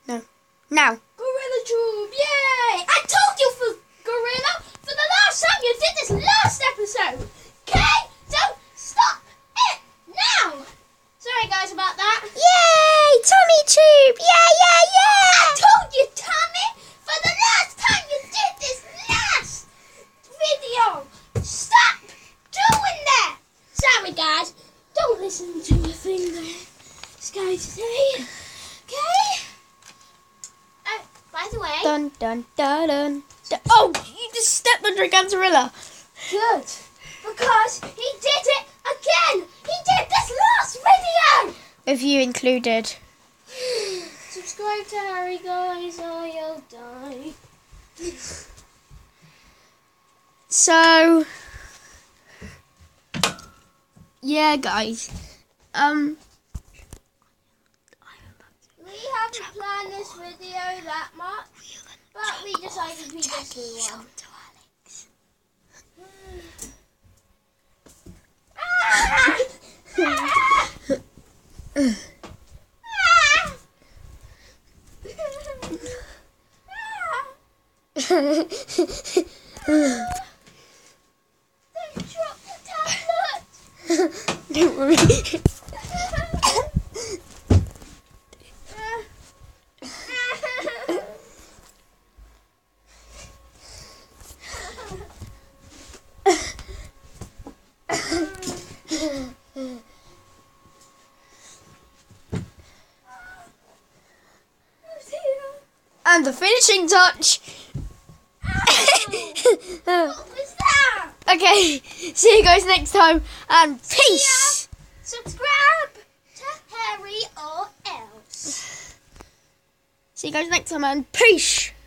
No. Now. Gorilla Tube, yay! I told you for Gorilla for the last time you did this last episode. Okay? Don't stop it now. Sorry guys about that. Yay! Tommy Tube! I told you, Tommy, for the last time you did this last video. Stop doing that. Sorry guys. Don't listen to a thing this guy say. Okay? By the way. Dun dun dun dun. Oh, you just stepped under a Ganzarilla. Good. Because he did it again. He did this last video. With you included. Subscribe to Harry, guys, or you'll die. So, yeah, guys. We haven't planned this video that much, but we decided we just do one. Don't drop the tablet. Don't worry. And the finishing touch. What was that? Okay, see you guys next time, and peace. Subscribe to Harry or else. See you guys next time, and peace.